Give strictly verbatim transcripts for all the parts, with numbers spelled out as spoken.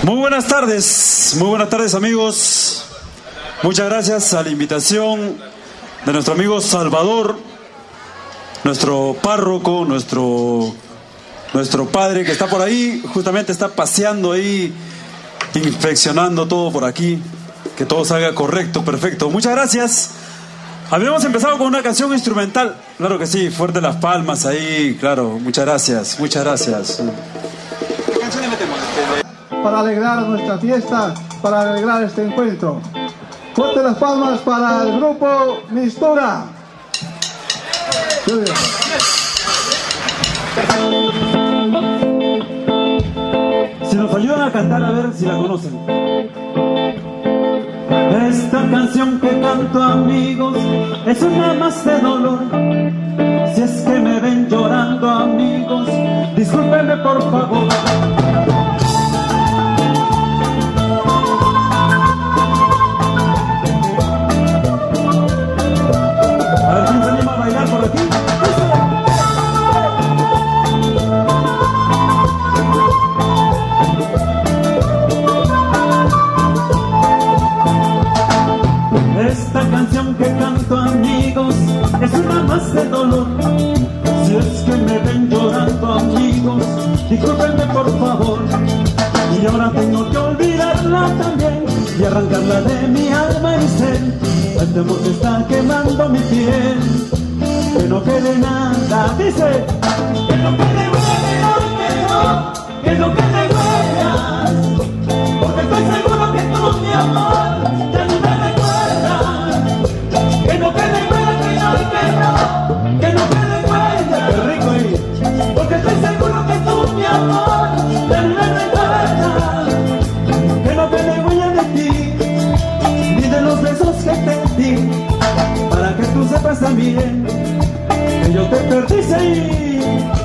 Muy buenas tardes, muy buenas tardes amigos. Muchas gracias a la invitación de nuestro amigo Salvador, nuestro párroco, nuestro, nuestro padre que está por ahí, justamente está paseando ahí, inspeccionando todo por aquí, que todo salga correcto, perfecto. Muchas gracias. Habíamos empezado con una canción instrumental, claro que sí, fuerte las palmas ahí, claro, muchas gracias, muchas gracias. ¿Qué canción le metemos? Para alegrar nuestra fiesta, para alegrar este encuentro. Fuerte las palmas para el grupo Mistura. Si nos ayudan a cantar, a ver si la conocen. Esta canción que canto, amigos, es una más de dolor. Si es que me ven llorando, amigos, discúlpenme por favor. A ver quién se anima a bailar por aquí. Esta canción que canto, amigos, es una más de dolor. Si es que me ven llorando, amigos, discúlpenme por favor. Y ahora tengo que olvidarla también y arrancarla de mi alma y ser. El temor que está quemando mi piel, que no quede nada, dice. Que no quede huella, que no, que no quede huellas, porque estoy seguro que tú, mi amor, ya no me recuerdas. Que no quede huella, que no, que no, que no quede huella. Qué rico ahí. Porque estoy seguro que tú, mi amor, ya no me recuerdas. Que no quede huella de ti, ni de los besos que te di, para que tú sepas también que yo te perdí, sí.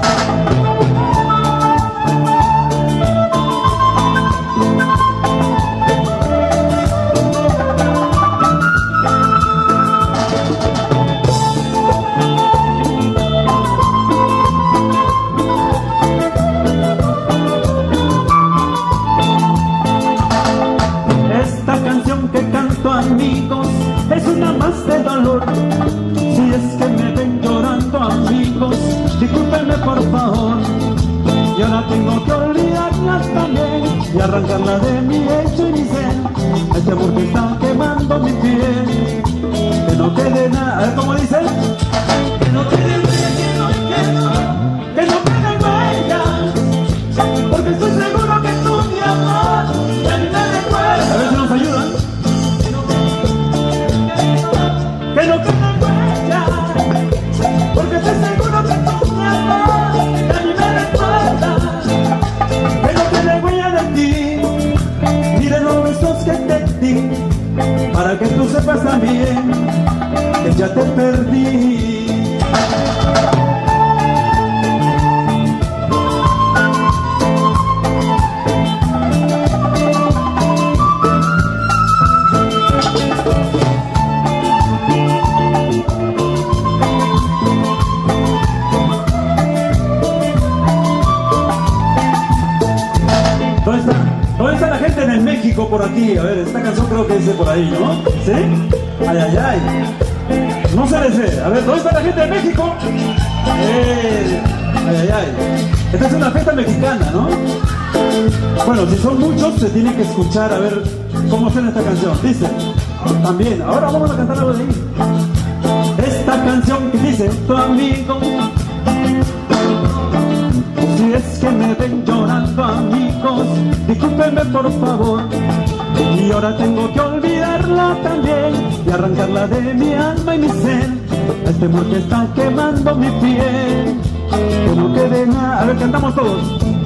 Amigos, es una más de dolor. Si es que me ven llorando, amigos, discúlpenme por favor. Y ahora tengo que olvidarla también y arrancarla de mi hecho y mi ser. Este amor que está quemando mi piel, que no quede nada. A ver cómo dice. Que no quede huella, que no, que no, que no quede huella, porque estoy seguro que tú, mi amor, ya ni me recuerdas. A ver si nos ayudan. Que no quede huella, porque estoy seguro que tú, mi amor, ya ni me recuerdas. Que no quede huella de ti, ni de los besos que te di, para que tú sepas también que ya te perdí. ¿Dónde está? ¿Dónde está la gente en el México por aquí? A ver, esta canción creo que dice por ahí, ¿no? ¿Sí? Ay, ay, ay. No se le sé. A ver, ¿dónde está la gente de México? Eh, ay, ay, ay. Esta es una fiesta mexicana, ¿no? Bueno, si son muchos, se tiene que escuchar a ver cómo suena esta canción. Dice, también, ahora vamos a cantar algo de ahí. Esta canción que dice, tu amigo, si es que me ven llorando, amigos, discúlpenme por favor. Y ahora tengo que olvidarla también y arrancarla de mi alma y mi ser. Este amor que está quemando mi piel, que no quede nada. A ver, cantamos todos.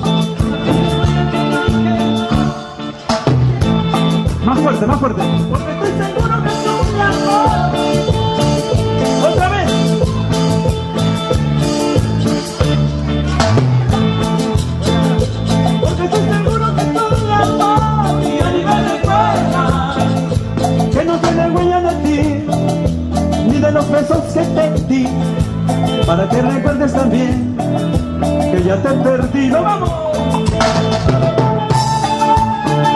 Más fuerte, más fuerte. Porque estoy seguro que tú, mi amor. Otra vez. Porque estoy seguro que tú, mi amor, y a nivel de cuerda, que no quede huella de ti, ni de los besos que te di, para que recuerdes también que ya te he perdido. ¡Vamos!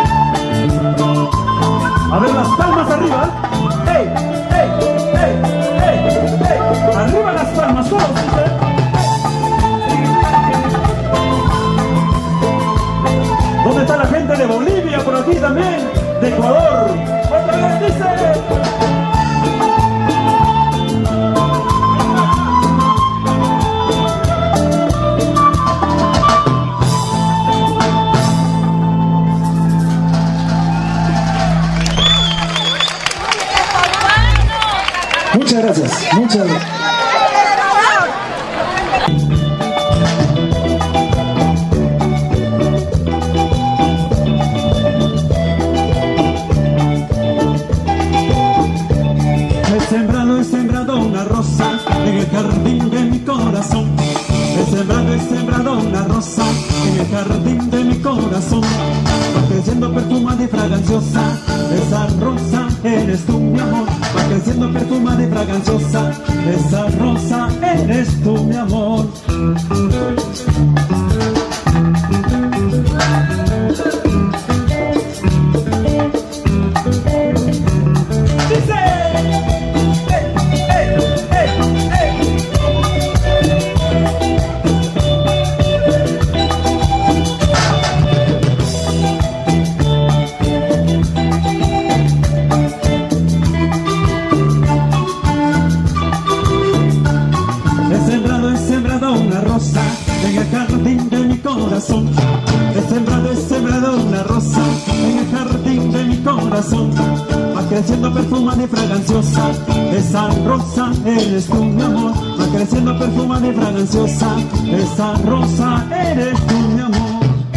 aquí también, de Ecuador. Otra vez dice. Muchas gracias, muchas gracias. He sembrado, he sembrado una rosa en el jardín de mi corazón. He sembrado, he sembrado una rosa en el jardín de mi corazón. Va creciendo perfumada y fraganciosa, esa rosa eres tú, mi amor. Va creciendo perfumada y fraganciosa, esa rosa eres tú, mi amor. En el jardín de mi corazón, he sembrado, he sembrado una rosa en el jardín de mi corazón. Va creciendo perfumada y fraganciosa, esa rosa eres tú, mi amor. Va creciendo perfumada y fraganciosa, esa rosa eres tú, mi amor.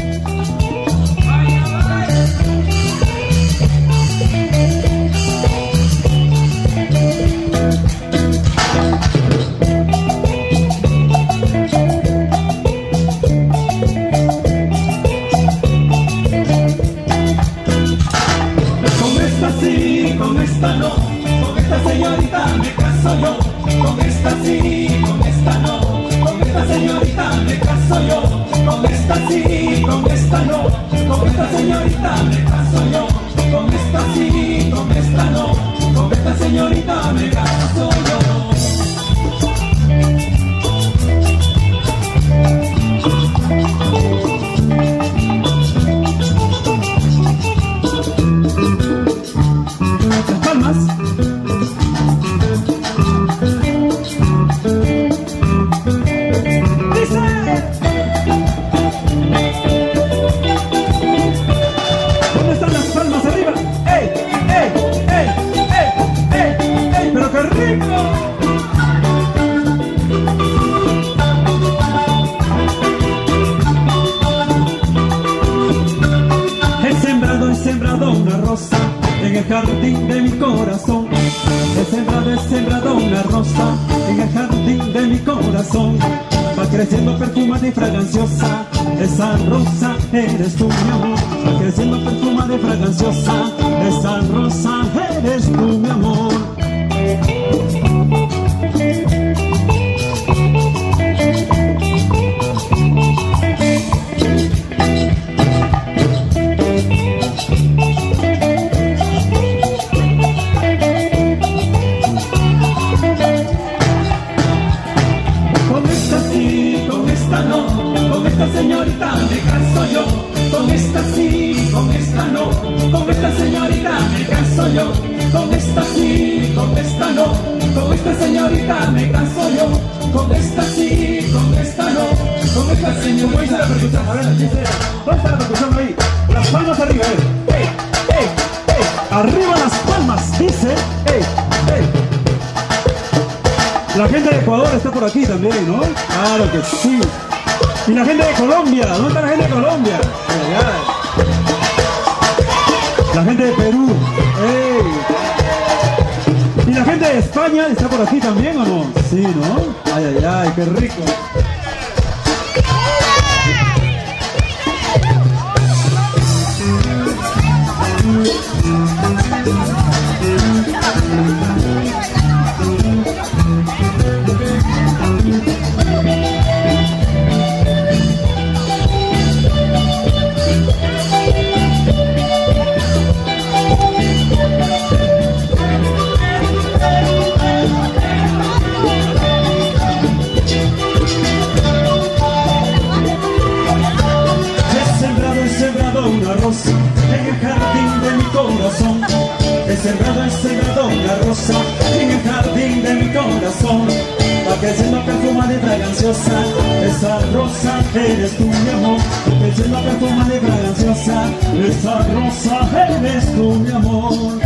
Con esta no, con esta señorita me caso yo. Con esta sí, con esta no, con esta señorita me caso yo. Con esta sí, con esta no, con esta señorita me caso yo. Con esta sí, con esta no, con esta señorita me caso yo. En el jardín de mi corazón, he sembrado, he sembrado una rosa en el jardín de mi corazón. Va creciendo perfumada y fraganciosa, esa rosa eres tú, mi amor. Va creciendo perfumada y fraganciosa, esa rosa eres tú, mi amor. Señorita me caso yo, con esta sí, con esta no, con esta señorita me caso yo, con esta sí, con esta no, con esta señorita me caso yo, con esta sí, con esta no, con esta señorita. ¿Dónde está la percusión? A ver, ¿dónde está la percusión ahí? Las palmas arriba, eh. ¡Ey, ey, ey! Arriba las palmas, dice, ¡ey, ey! La gente de Ecuador está por aquí también, ¿no? Claro que sí. Y la gente de Colombia, ¿dónde está la gente de Colombia? Ay, ay. La gente de Perú, ¡ey! Y la gente de España está por aquí también, ¿o no? Sí, ¿no? Ay, ay, ay, qué rico. Una rosa en el jardín corazón. He sembrado, he sembrado una rosa en el jardín de mi corazón. Va creciendo perfumada y fraganciosa, esa rosa eres tú mi amor. Va creciendo perfumada y fraganciosa, esa rosa eres tú mi amor.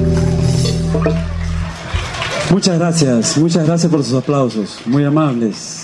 Muchas gracias, muchas gracias por sus aplausos, muy amables.